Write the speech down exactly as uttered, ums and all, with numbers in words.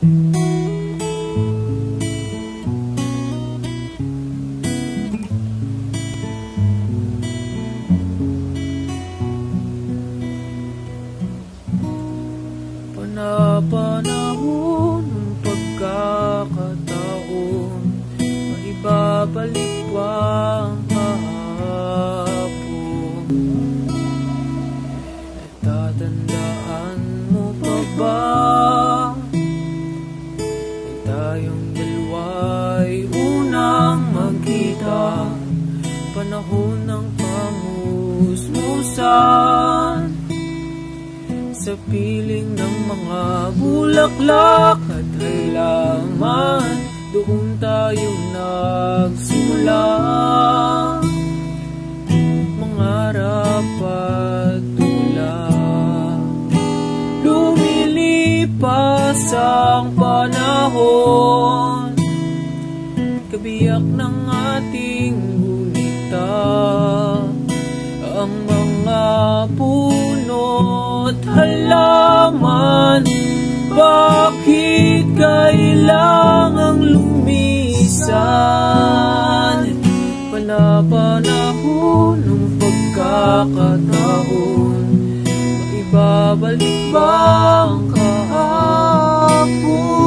Panapanahon ng pagkakataon, maibabalik pa ang kahapon. Natatandaan mo pa ba nang tayong dalawa'y unang magkita? Panahon ng pangusmusan sa piling ng mga bulaklak at halaman, doon tayo nagsimula mangarap at tulak. Lumilipas ang panahon, kabiyak ng ating gunita, ang mga puno't halaman. Bakit kailangang lumisan? Panapanahon ng pagkakataon, maibabalik ba ang kahapon?